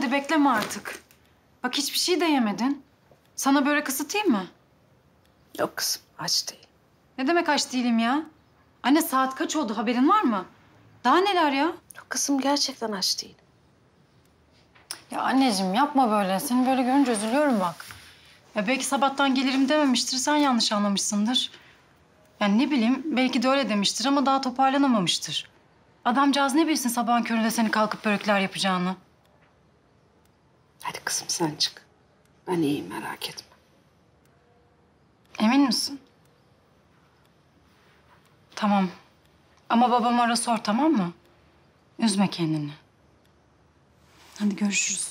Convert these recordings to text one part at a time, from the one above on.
hadi bekleme artık. Bak hiçbir şey de yemedin. Sana börek ısıtayım mı? Yok kızım, aç değil. Ne demek aç değilim ya? Anne saat kaç oldu haberin var mı? Daha neler ya? Yok kızım, gerçekten aç değil. Ya anneciğim yapma böyle. Seni böyle görünce üzülüyorum bak. Ya belki sabahtan gelirim dememiştir. Sen yanlış anlamışsındır. Yani ne bileyim belki de öyle demiştir ama daha toparlanamamıştır. Adamcağız ne bilsin sabahın köründe seni kalkıp börekler yapacağını. Hadi kızım sen çık. Ben iyiyim, merak etme. Emin misin? Tamam. Ama babamı ara sor, tamam mı? Üzme kendini. Hadi görüşürüz.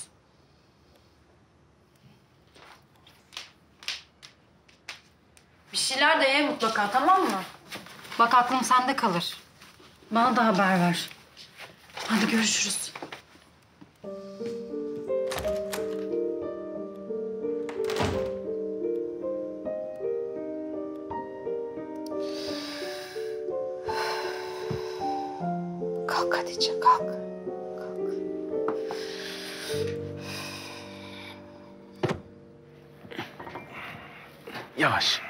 Bir şeyler de ye mutlaka, tamam mı? Bak aklım sende kalır. Bana da haber ver. Hadi görüşürüz. Kalk Hatice, kalk. Yavaş.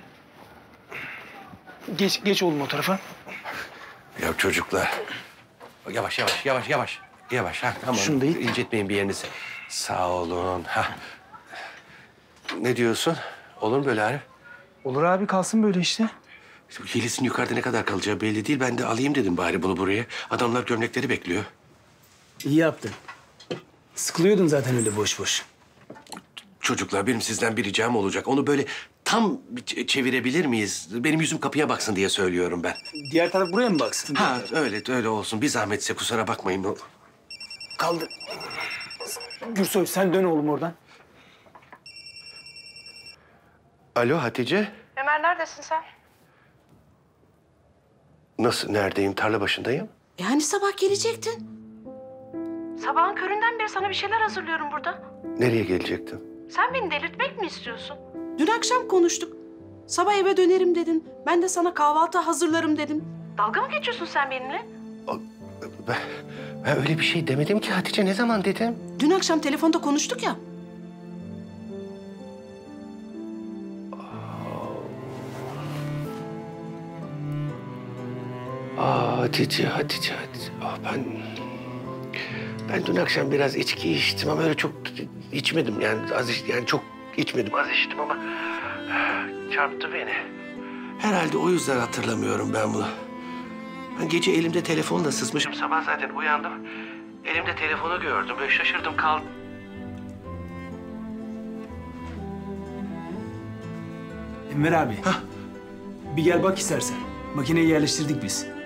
Geç oğlum o tarafa. Ya çocuklar. Yavaş. Yavaş. Ha, tamam. Şunu da it. İncitmeyin bir yerinizi. Sağ olun. Ha. Ne diyorsun? Olur mu böyle Arif? Olur abi, kalsın böyle işte. Yeliz'in yukarıda ne kadar kalacağı belli değil. Ben de alayım dedim bari bunu buraya. Adamlar gömlekleri bekliyor. İyi yaptın. Sıkılıyordun zaten öyle boş boş. Çocuklar benim sizden bir ricam olacak. Onu böyle tam çevirebilir miyiz? Benim yüzüm kapıya baksın diye söylüyorum ben. Diğer taraf buraya mı baksın? Ha öyle olsun. Bir zahmetse kusura bakmayın. Kaldır. Gürsoy sen dön oğlum oradan. Alo Hatice. Ömer neredesin sen? Nasıl? Neredeyim? Tarla başındayım. Yani sabah gelecektin. Sabahın köründen beri sana bir şeyler hazırlıyorum burada. Nereye gelecektim? Sen beni delirtmek mi istiyorsun? Dün akşam konuştuk. Sabah eve dönerim dedin. Ben de sana kahvaltı hazırlarım dedim. Dalga mı geçiyorsun sen benimle? Ben öyle bir şey demedim ki Hatice. Ne zaman dedim? Dün akşam telefonda konuştuk ya. Hatice. Ben dün akşam biraz içki içtim ama öyle çok içmedim. Yani çok içmedim. Az içtim ama çarptı beni. Herhalde o yüzden hatırlamıyorum ben bunu. Ben gece elimde telefonla sızmışım. Sabah zaten uyandım. Elimde telefonu gördüm. Böyle şaşırdım kaldım. Enver abi. Bir gel bak istersen. Makineyi yerleştirdik biz.